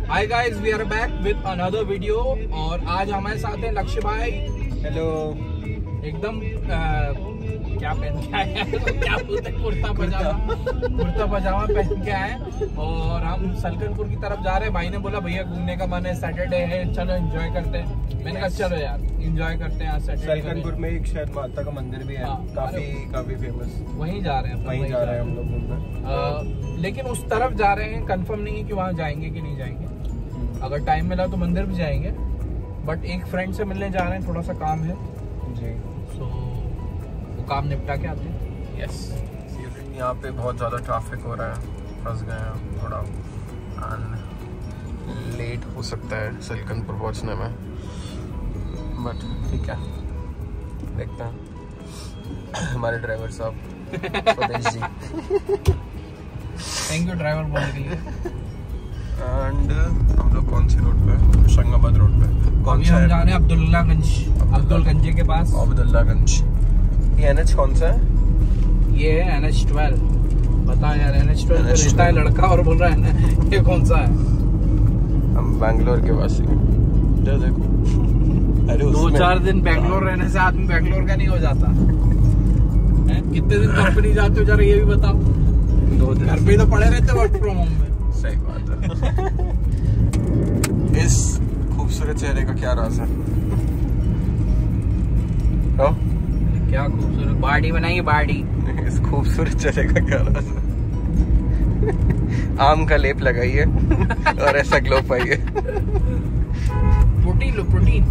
Hi guys, we are back with another video और आज हमारे साथ हैं लक्ष्य भाई। हेलो। एकदम क्या पहन के आए हैं? क्या बोलते हैं, कुर्ता पजामा पहन के आए और हम सलकनपुर की तरफ जा रहे हैं। भाई ने बोला भैया घूमने का मन है, सैटरडे है, चलो एंजॉय करते हैं। मैंने कहा चलो यार एंजॉय करते हैं। आज सलकनपुर में एक शायद माता का मंदिर भी है, काफी फेमस। वहीं जा रहे हैं, वहीं जा रहे हैं हम लोग घूमने। लेकिन उस तरफ जा रहे हैं, कंफर्म नहीं है कि वहाँ जाएंगे कि नहीं जाएंगे। अगर टाइम मिला तो मंदिर भी जाएंगे, बट एक फ्रेंड से मिलने जा रहे हैं, थोड़ा सा काम है जी। सो वो काम निपटा के आते हैं। यस। यहाँ पे बहुत ज़्यादा ट्रैफिक हो रहा है, फंस गए हैं थोड़ा, लेट हो सकता है सलकनपुर पहुँचने में, बट ठीक है, देखते हैं। हमारे ड्राइवर साहब स्वदेश जी, थैंक यू ड्राइवर बोलने के लिए। एंड हम लोग कौन से रोड पे? होशंगाबाद रोड पे। कौन सा? हम जा रहे हैं अब्दुलगंज के पास। अब्दुल्लागंज। ये NH कौन सा है? ये है NH12। बता यार, NH12 पे रिश्ता है लड़का और बोल रहा है ना ये कौन सा है? हम बैंगलोर के वासी हैं। देखो, अरे 2-4 दिन बैंगलोर रहने से आदमी बैंगलोर का नहीं हो जाता है। कितने दिन कंपनी जाते हो जरा ये भी बताओ। 2 दिन घर पे तो पड़े रहते वर्क फ्रॉम होम में। सही बात है। इस खूबसूरत चेहरे का क्या राज है? क्या खूबसूरत बाड़ी बनाई, बाड़ी। इस खूबसूरत चेहरे का क्या राज है? आम का लेप लगाइए और ऐसा ग्लो पाइए। प्रोटीन लो, प्रोटीन।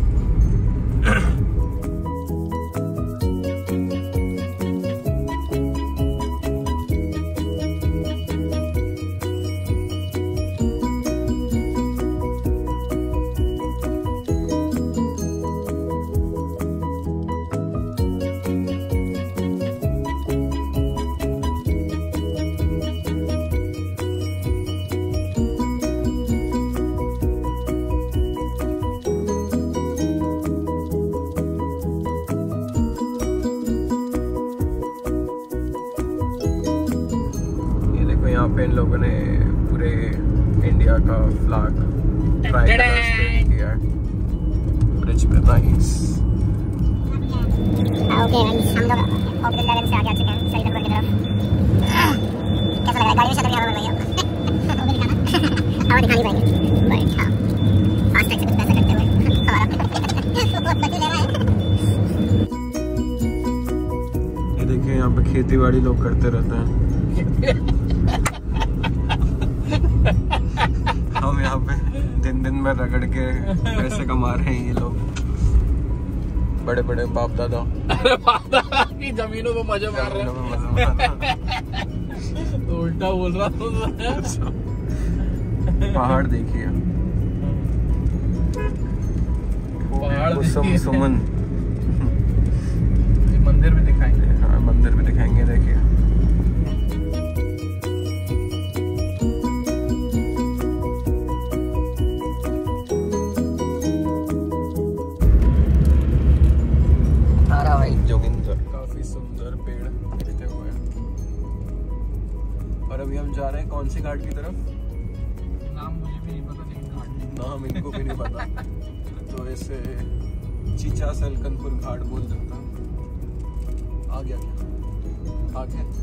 यहाँ पे इन लोगों ने पूरे इंडिया का फ्लैग ट्राइकलर स्प्रेड किया है ब्रिज पे। नाइस। ओके गाइस, हम लोग अब्दुल्लागंज से आगे आ चुके हैं सलकनपुर की तरफ। कैसा लग रहा है? गाड़ी में शटर क्या हो रहा है? वो भी दिखाना। आवाज दिखा नहीं पाएंगे बट हां, फास्ट टैग से कुछ पैसा करते हुए हमारा बहुत बची ले रहा है। ये देखिए, यहाँ पे खेती बाड़ी लोग करते रहते हैं। हम यहाँ पे दिन में रगड़ के पैसे कमा रहे हैं। ये लोग बड़े बड़े बाप दादा की जमीनों में मजे मार रहे हैं। तो उल्टा बोल रहा था। पहाड़ देखिए, पहाड़ सुमन। मंदिर भी दिखाएंगे। हाँ, मंदिर भी दिखाएंगे। देखिए, जोगिंदर, काफी सुंदर पेड़ दिखते हुए। और अभी हम जा रहे हैं कौन सी घाट की तरफ? नाम मुझे भी नहीं पता, लेकिन घाट नाम इनको भी नहीं पता। तो इसे चीचा सलकनपुर घाट बोल देता हूँ। आ गया क्या? आ गया।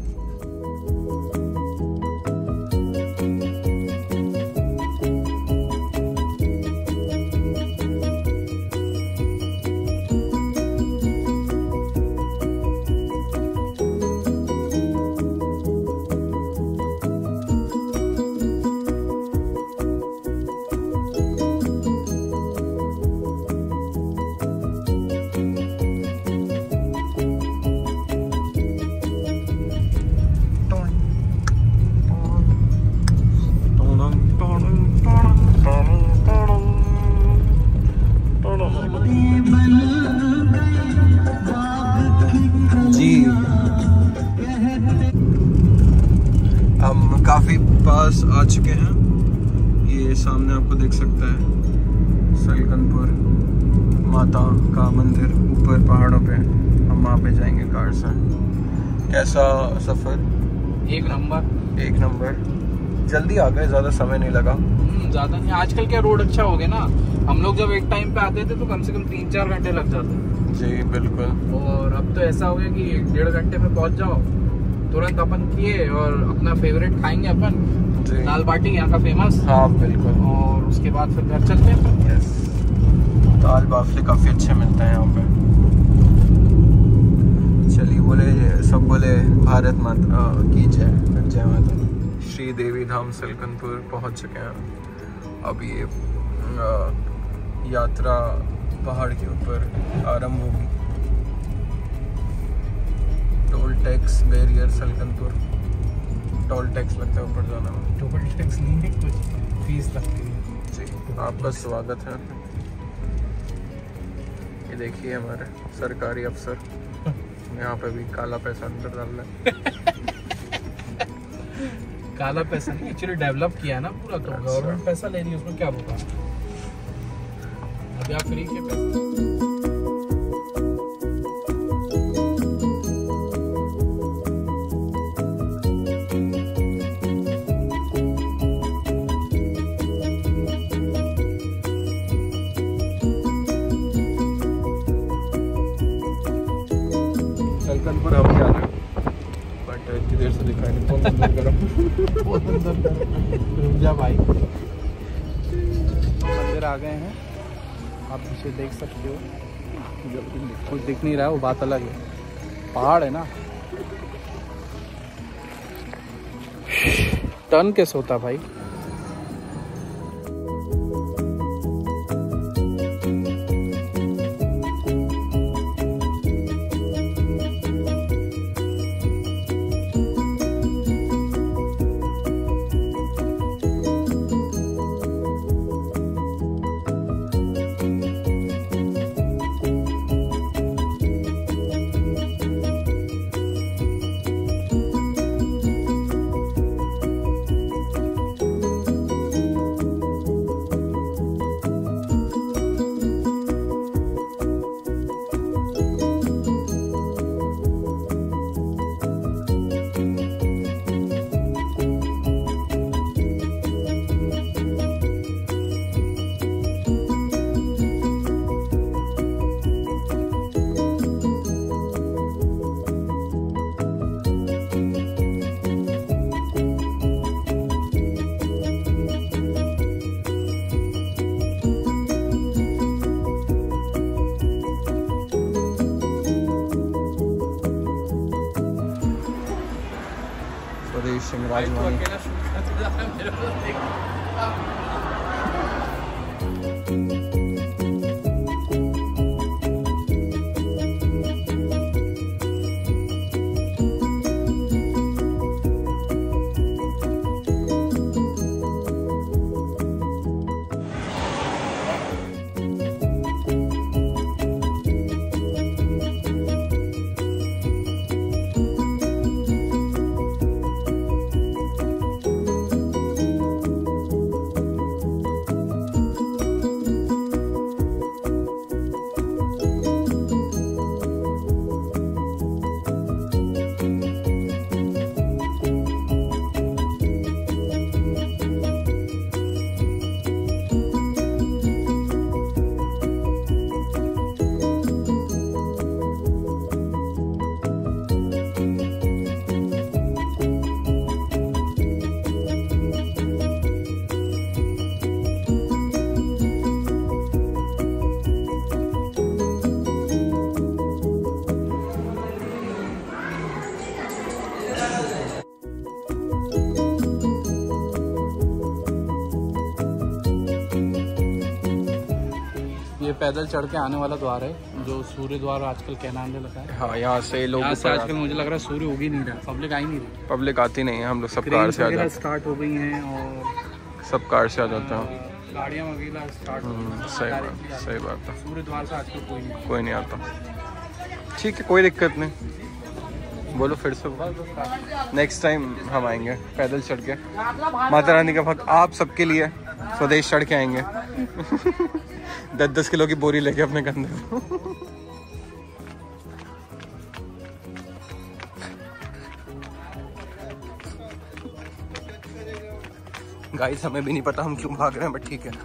हम काफी पास आ चुके हैं। ये सामने आपको दिख सकता है सलकनपुर माता का मंदिर, ऊपर पहाड़ों पे। हम वहाँ पे जाएंगे कार से। कैसा सफर? एक नंबर। जल्दी आ गए, ज्यादा समय नहीं लगा। ज्यादा नहीं, आजकल क्या रोड अच्छा हो गया ना। हम लोग जब एक टाइम पे आते थे तो कम से कम 3-4 घंटे लग जाते। जी बिल्कुल। और अब तो ऐसा हो गया कि 1-1.5 घंटे में पहुंच जाओ। तुरंत अपन किए और अपना फेवरेट खाएंगे अपन, दाल बाटी यहाँ का फेमस। हाँ बिल्कुल। और उसके बाद फिर घर चलते हैं। यस, दाल बाफले काफी अच्छे मिलते हैं यहाँ पे। चलिए बोले, सब बोले भारत माता की जय, जय माता। श्री देवी धाम सलकनपुर पहुंच चुके हैं। अब ये यात्रा पहाड़ के ऊपर आरंभ होगी। Toll tax barrier Salkanpur, toll tax लगता है ऊपर जाना में। टोल टैक्स नहीं है, कुछ फीस लगती है। जी, आपका स्वागत है। ये देखिए हमारे सरकारी अफसर यहाँ पे भी काला पैसा अंदर डाल रहा है। काला पैसा नहीं, एक्चुअली डेवलप किया है ना पूरा, तो गवर्नमेंट पैसा ले रही है, उसमें क्या होगा। अभी आप फ्री के पैसे सलकनपुर हम जा रहे हैं, बट इतनी देर से दिखाई नहीं। फोन अंदर करो। रुक जा भाई। मंदिर आ गए हैं, आप पीछे देख सकते हो। कुछ दिख नहीं रहा है, वो बात अलग है। पहाड़ है ना, टर्न कैसे होता भाई। स्वदेश सिंह राजवानी। ये पैदल चढ़ के आने वाला द्वार है, जो सूर्य द्वार आजकल कहलाने लगा है। हाँ, यहाँ से लोग यहाँ से आजकल मुझे लग रहा है सूर्य उग ही नहीं रहा, पब्लिक आ ही नहीं रही। पब्लिक आती नहीं है, हम लोग सब कार से आ जाते हैं। स्टार्ट हो गई हैं और सब कार से आ जाते हैं। गाड़ियाँ वगैरह स्टार्ट हो गई। सही बात है। सूर्य द्वार से आजकल कोई नहीं आता। ठीक है, कोई दिक्कत नहीं। बोलो फिर से। नेक्स्ट टाइम हम आएंगे पैदल चढ़ के, माता रानी का भक्त आप सबके लिए स्वदेश चढ़ के आएंगे। 10-10 किलो की बोरी लेके अपने कंधे गाइस हमें भी नहीं पता हम क्यों भाग रहे हैं, बट ठीक है।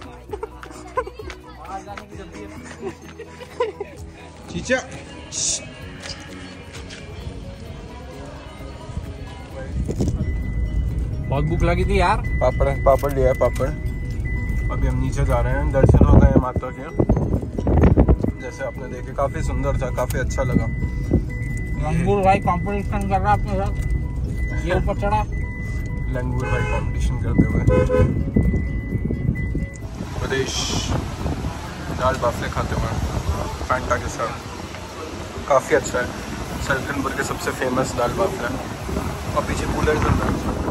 चीचा बहुत भूख लगी थी यार। पापड़ लिया है, पापड़। अभी हम नीचे जा रहे हैं, दर्शन हो गए माता के, जैसे आपने देखे काफी सुंदर था, काफी अच्छा लगा। लंगूर भाई कंपटीशन कर रहा अपने साथ, ये ऊपर चढ़ा। लंगूर भाई कंपटीशन करते हुए प्रदेश दाल बाफले खाते हुए फैंटा के साथ, काफ़ी अच्छा है। सलकनपुर के सबसे फेमस दाल बाफला, और पीछे कूलर चल रहा है।